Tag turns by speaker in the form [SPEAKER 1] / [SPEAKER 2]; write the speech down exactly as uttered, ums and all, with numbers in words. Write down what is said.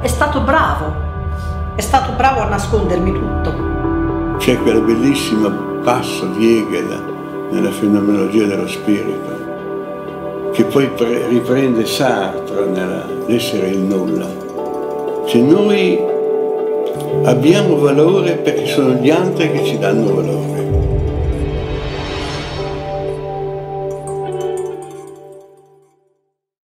[SPEAKER 1] è stato bravo, è stato bravo a nascondermi tutto.
[SPEAKER 2] C'è quella bellissima passo di Hegel nella fenomenologia dello spirito, che poi riprende Sartre nell'essere il nulla. Cioè noi abbiamo valore perché sono gli altri che ci danno valore.